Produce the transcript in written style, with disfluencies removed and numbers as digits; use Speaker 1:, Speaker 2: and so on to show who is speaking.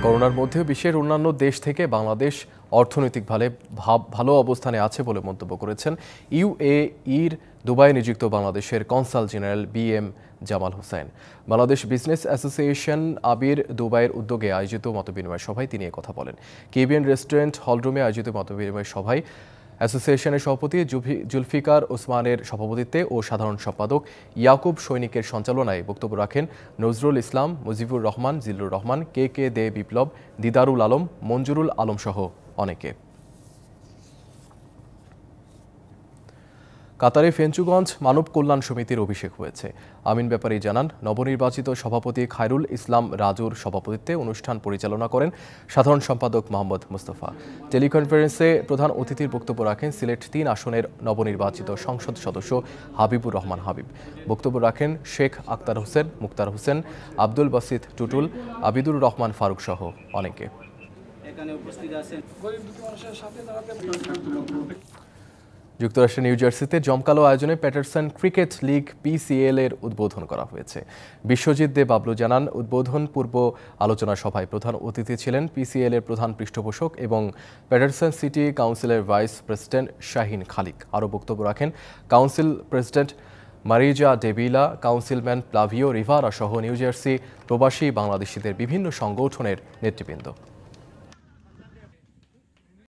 Speaker 1: করোনার মধ্যে বিশ্বের অন্যান্য দেশ থেকে বাংলাদেশ অর্থনৈতিকভাবে ভালো অবস্থানে আছে বলে মন্তব্য করেছেন ইউএইর দুবাইয়ে নিযুক্ত বাংলাদেশের consul general B M Jamal Hossain. Bangladesh business association আবির দুবাইয়ের উদ্যোগে আয়োজিত মতবিনিময় সভায় তিনি কথা বলেন। কেবিএন রেস্টুরেন্ট হলরুমে আয়োজিত মতবিনিময় সভায় অ্যাসোসিয়েশনের সভাপতি জুলফিকার ওসমানের সভাপতিত্বে ও সাধারণ সম্পাদক ইয়াকুব সৈনিকের সঞ্চালনায় বক্তব্য রাখেন নজরুল ইসলাম, মুজিবুর রহমান, জিল্লুর রহমান, কে দে বিপ্লব, দিদারুল আলম, মঞ্জুরুল আলম সহ অনেকে। কাতারে ফেঞ্চুগঞ্জ মানব কল্যাণ সমিতির অভিষেক হয়েছে। আমিন ব্যাপারী জানান, নবনির্বাচিত সভাপতি খায়রুল ইসলাম রাজুর সভাপতিত্বে অনুষ্ঠান পরিচালনা করেন সাধারণ সম্পাদক মোহাম্মদ মুস্তফা। টেলিকনফারেন্সে প্রধান অতিথির বক্তব্য রাখেন সিলেট ৩ আসনের নবনির্বাচিত সংসদ সদস্য হাবিবুর রহমান হাবিব। বক্তব্য রাখেন শেখ আক্তার হোসেন, মুক্তার হোসেন, আব্দুল বাসিত টুটুল, আবিদুর রহমান ফারুক সহ অনেকে। যুক্তরাষ্ট্রের নিউ জার্সিতে জমকালো আয়োজনে প্যাটারসন ক্রিকেট লিগ PCL এর উদ্বোধন করা হয়েছে। বিশ্বজিৎ দে বাবলু জানান, উদ্বোধন পূর্ব আলোচনা সভায় প্রধান অতিথি ছিলেন PCL এর প্রধান পৃষ্ঠপোষক এবং প্যাটারসন সিটি কাউন্সিলের ভাইস প্রেসিডেন্ট শাহিন খালিক। আরও বক্তব্য রাখেন council president Mariza Davila, councilman Flavio Rivera সহ নিউ জার্সি প্রবাসী বাংলাদেশিদের বিভিন্ন সংগঠনের নেতৃবৃন্দ।